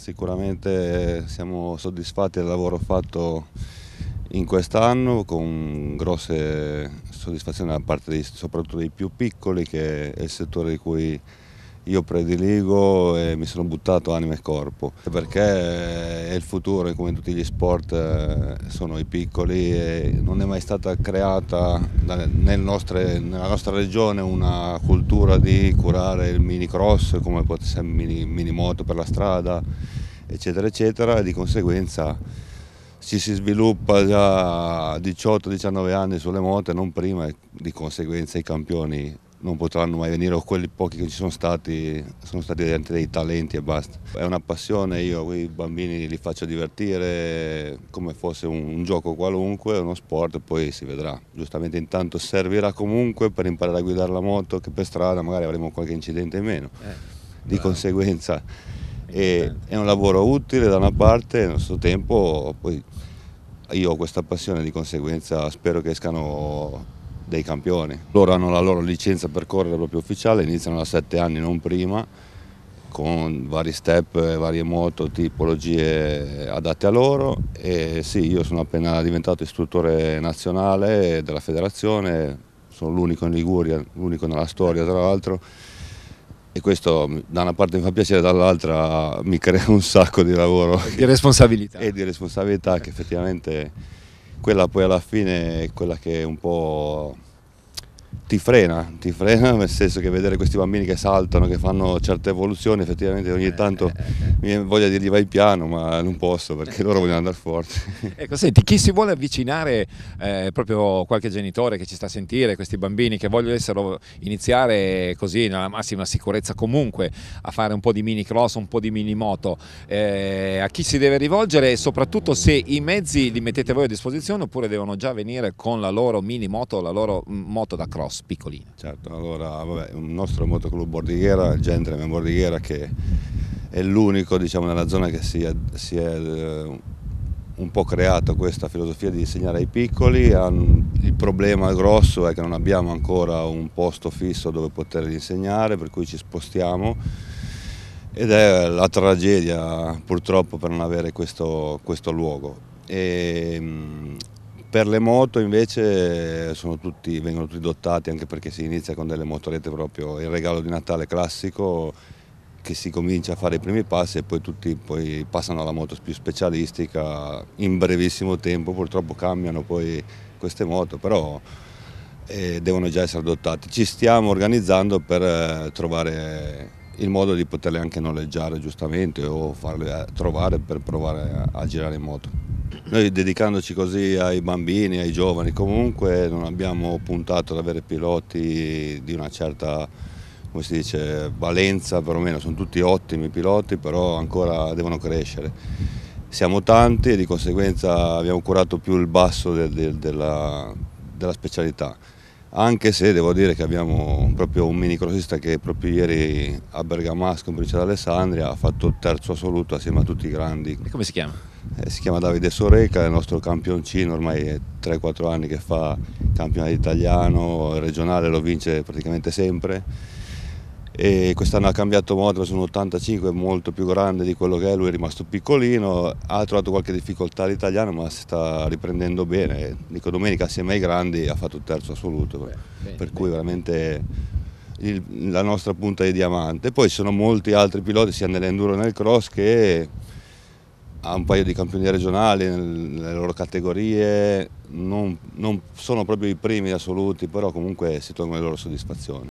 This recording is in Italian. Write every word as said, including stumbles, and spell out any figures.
sicuramente siamo soddisfatti del lavoro fatto in quest'anno, con grosse soddisfazioni da parte dei, soprattutto dei più piccoli, che è il settore di cui io prediligo e mi sono buttato anima e corpo, perché è il futuro, come in tutti gli sport sono i piccoli, e non è mai stata creata nel nostre, nella nostra regione una cultura di curare il minicross, come può essere mini, minimoto per la strada, eccetera eccetera, e di conseguenza ci si sviluppa già a diciotto diciannove anni sulle moto e non prima, e di conseguenza i campioni non potranno mai venire, o quelli pochi che ci sono stati sono stati dei talenti e basta. È una passione, io i bambini li faccio divertire come fosse un, un gioco qualunque, uno sport, poi si vedrà. Giustamente intanto servirà comunque per imparare a guidare la moto, che per strada magari avremo qualche incidente in meno. Eh, di conseguenza è, è un lavoro utile da una parte, e allo stesso tempo poi io ho questa passione, di conseguenza spero che escano dei campioni. Loro hanno la loro licenza per correre proprio ufficiale, iniziano da sette anni, non prima, con vari step, varie moto, tipologie adatte a loro. E sì, io sono appena diventato istruttore nazionale della federazione, sono l'unico in Liguria, l'unico nella storia tra l'altro, e questo da una parte mi fa piacere, dall'altra mi crea un sacco di lavoro. Di responsabilità. E di responsabilità, che effettivamente quella poi alla fine è quella che un po' ti frena, ti frena nel senso che vedere questi bambini che saltano, che fanno certe evoluzioni, effettivamente ogni tanto mi viene voglia di dirgli vai piano, ma non posso perché loro vogliono andare forte. Ecco, senti, chi si vuole avvicinare, eh, proprio qualche genitore che ci sta a sentire, questi bambini che vogliono iniziare così nella massima sicurezza comunque a fare un po' di mini cross, un po' di mini moto, eh, a chi si deve rivolgere, e soprattutto se i mezzi li mettete voi a disposizione oppure devono già venire con la loro mini moto, la loro moto da cross piccolina? Certo, allora vabbè, il nostro motoclub Bordighera, il Gentleman Bordighera, che è l'unico, diciamo, nella zona che si è, si è eh, un po' creato questa filosofia di insegnare ai piccoli. Il problema grosso è che non abbiamo ancora un posto fisso dove poterli insegnare, per cui ci spostiamo, ed è la tragedia purtroppo per non avere questo, questo luogo. E, per le moto invece sono tutti, vengono tutti dotati, anche perché si inizia con delle motorette, proprio il regalo di Natale classico, che si comincia a fare i primi passi e poi tutti poi passano alla moto più specialistica in brevissimo tempo. Purtroppo cambiano poi queste moto, però eh, devono già essere dotati. Ci stiamo organizzando per eh, trovare il modo di poterle anche noleggiare, giustamente, o farle trovare per provare a, a girare in moto. Noi, dedicandoci così ai bambini, ai giovani, comunque non abbiamo puntato ad avere piloti di una certa, come si dice, valenza, perlomeno sono tutti ottimi piloti, però ancora devono crescere. Siamo tanti e di conseguenza abbiamo curato più il basso del, del, della, della specialità. Anche se devo dire che abbiamo proprio un minicrossista che proprio ieri a Bergamasco, in provincia di Alessandria, ha fatto il terzo assoluto assieme a tutti i grandi. E come si chiama? Eh, si chiama Davide Soreca, è il nostro campioncino, ormai è tre quattro anni che fa campionato italiano, regionale lo vince praticamente sempre. E quest'anno ha cambiato moto, sono ottantacinque, molto più grande di quello che è, lui è rimasto piccolino, ha trovato qualche difficoltà all'italiano ma si sta riprendendo bene. Dico, domenica assieme ai grandi ha fatto il terzo assoluto, beh, bene, per bene. Cui veramente il, la nostra punta di diamante. Poi ci sono molti altri piloti sia nell'enduro che nel cross che ha un paio di campioni regionali nelle loro categorie, non, non sono proprio i primi assoluti, però comunque si tolgono le loro soddisfazioni.